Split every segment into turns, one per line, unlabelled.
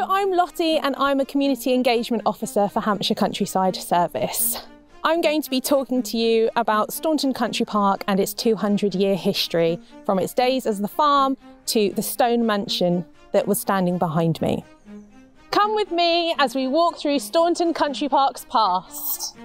I'm Lottie and I'm a Community Engagement Officer for Hampshire Countryside Service. I'm going to be talking to you about Staunton Country Park and its 200-year history, from its days as the farm to the stone mansion that was standing behind me. Come with me as we walk through Staunton Country Park's past.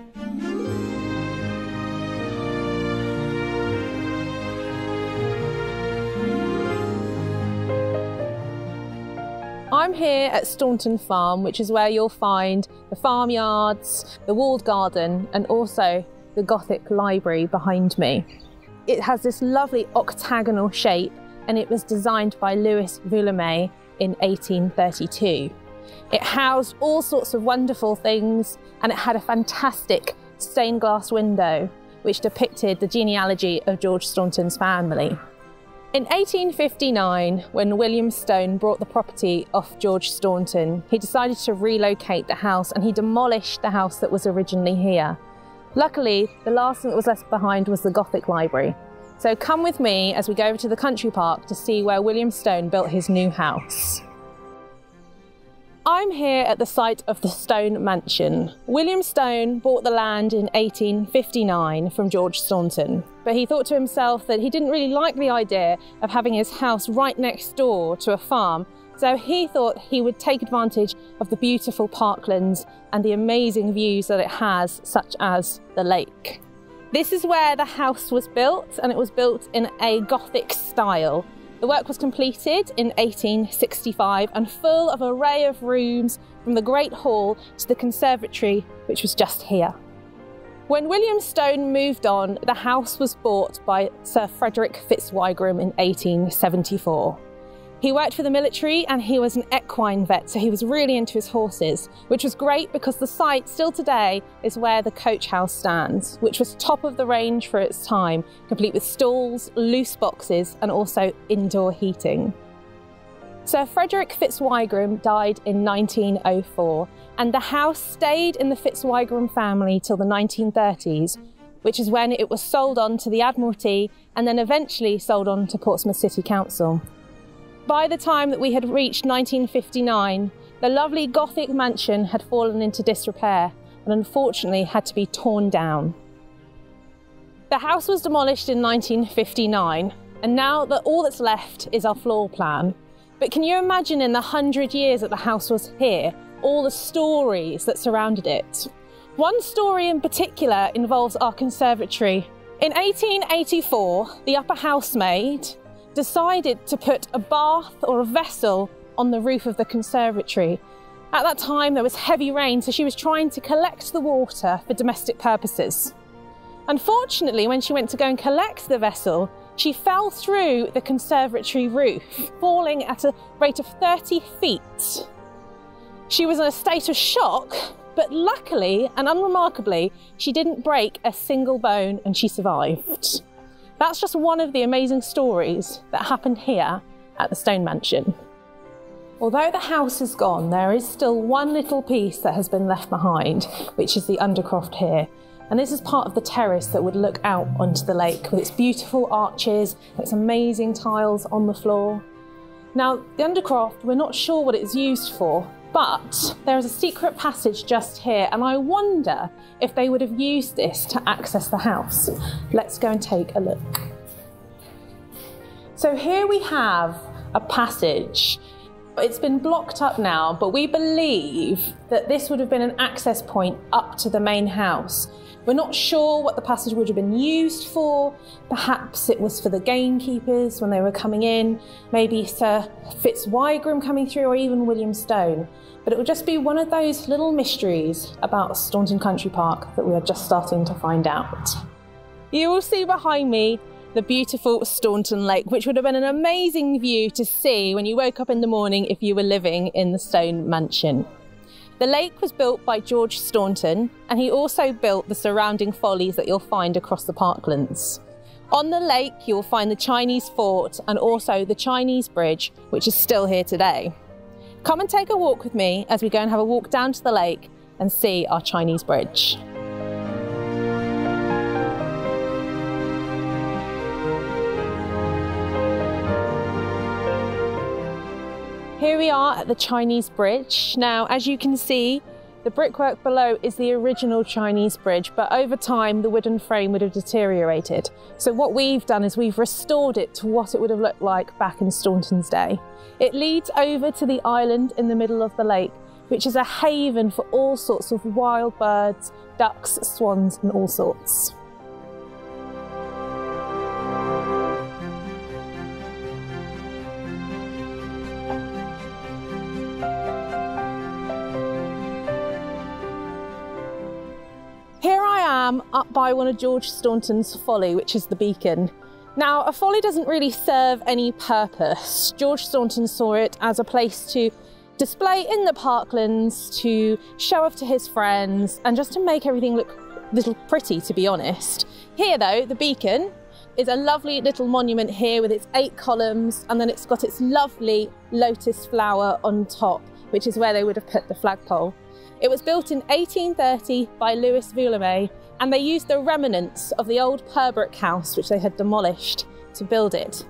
I'm here at Staunton Farm, which is where you'll find the farmyards, the walled garden, and also the Gothic library behind me. It has this lovely octagonal shape, and it was designed by Louis Vuillemin in 1832. It housed all sorts of wonderful things, and it had a fantastic stained glass window which depicted the genealogy of George Staunton's family. In 1859, when William Stone bought the property off George Staunton, he decided to relocate the house, and he demolished the house that was originally here. Luckily, the last thing that was left behind was the Gothic library. So come with me as we go over to the country park to see where William Stone built his new house. I'm here at the site of the Stone Mansion. William Stone bought the land in 1859 from George Staunton, but he thought to himself that he didn't really like the idea of having his house right next door to a farm, so he thought he would take advantage of the beautiful parklands and the amazing views that it has, such as the lake. This is where the house was built, and it was built in a Gothic style. The work was completed in 1865 and full of an array of rooms, from the Great Hall to the conservatory, which was just here. When William Stone moved on, the house was bought by Sir Frederick Fitzwigram in 1874. He worked for the military and he was an equine vet, so he was really into his horses, which was great because the site still today is where the coach house stands, which was top of the range for its time, complete with stalls, loose boxes and also indoor heating. Sir Frederick Fitzwigram died in 1904, and the house stayed in the Fitzwigram family till the 1930s, which is when it was sold on to the Admiralty and then eventually sold on to Portsmouth City Council. By the time that we had reached 1959, the lovely Gothic mansion had fallen into disrepair and unfortunately had to be torn down. The house was demolished in 1959, and now all that's left is our floor plan. But can you imagine, in the 100 years that the house was here, all the stories that surrounded it? One story in particular involves our conservatory. In 1884, the upper housemaid decided to put a bath or a vessel on the roof of the conservatory. At that time there was heavy rain, so she was trying to collect the water for domestic purposes. Unfortunately, when she went to go and collect the vessel, she fell through the conservatory roof, falling at a rate of 30 feet. She was in a state of shock, but luckily and unremarkably, she didn't break a single bone and she survived. That's just one of the amazing stories that happened here at the Stone Mansion. Although the house is gone, there is still one little piece that has been left behind, which is the undercroft here. And this is part of the terrace that would look out onto the lake, with its beautiful arches, its amazing tiles on the floor. Now, the undercroft, we're not sure what it's used for, but there is a secret passage just here, and I wonder if they would have used this to access the house. Let's go and take a look. So here we have a passage. It's been blocked up now, but we believe that this would have been an access point up to the main house. We're not sure what the passage would have been used for. Perhaps it was for the gamekeepers when they were coming in, maybe Sir Fitzwigram coming through, or even William Stone. But it would just be one of those little mysteries about Staunton Country Park that we are just starting to find out. You will see behind me the beautiful Staunton Lake, which would have been an amazing view to see when you woke up in the morning if you were living in the Stone Mansion. The lake was built by George Staunton, and he also built the surrounding follies that you'll find across the parklands. On the lake, you'll find the Chinese fort and also the Chinese bridge, which is still here today. Come and take a walk with me as we go and have a walk down to the lake and see our Chinese bridge. Here we are at the Chinese Bridge. Now, as you can see, the brickwork below is the original Chinese bridge, but over time the wooden frame would have deteriorated. So what we've done is we've restored it to what it would have looked like back in Staunton's day. It leads over to the island in the middle of the lake, which is a haven for all sorts of wild birds, ducks, swans and all sorts. Here I am up by one of George Staunton's folly, which is the beacon. Now, a folly doesn't really serve any purpose. George Staunton saw it as a place to display in the parklands, to show off to his friends, and just to make everything look a little pretty, to be honest. Here though, the beacon is a lovely little monument here with its 8 columns, and then it's got its lovely lotus flower on top, which is where they would have put the flagpole. It was built in 1830 by Louis Vuillemin, and they used the remnants of the old Purbrick house, which they had demolished, to build it.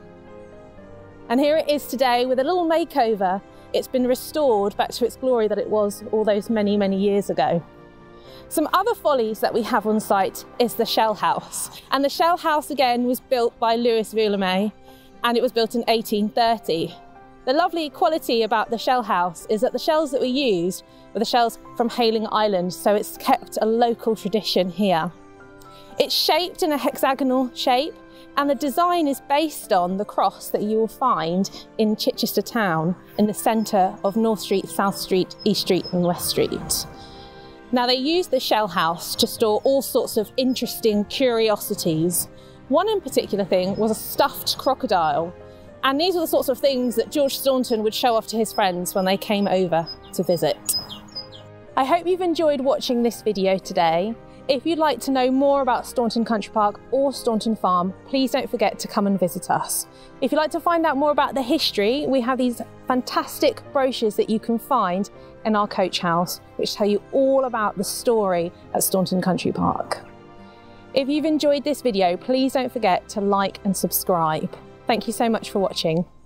And here it is today with a little makeover. It's been restored back to its glory that it was all those many, many years ago. Some other follies that we have on site is the shell house. And the shell house again was built by Louis Vuillemin, and it was built in 1830. The lovely quality about the shell house is that the shells that we used were the shells from Hayling Island, so it's kept a local tradition here. It's shaped in a hexagonal shape, and the design is based on the cross that you will find in Chichester town in the centre of North Street, South Street, East Street and West Street. Now, they used the shell house to store all sorts of interesting curiosities. One in particular thing was a stuffed crocodile. And these are the sorts of things that George Staunton would show off to his friends when they came over to visit. I hope you've enjoyed watching this video today. If you'd like to know more about Staunton Country Park or Staunton Farm, please don't forget to come and visit us. If you'd like to find out more about the history, we have these fantastic brochures that you can find in our coach house, which tell you all about the story at Staunton Country Park. If you've enjoyed this video, please don't forget to like and subscribe. Thank you so much for watching.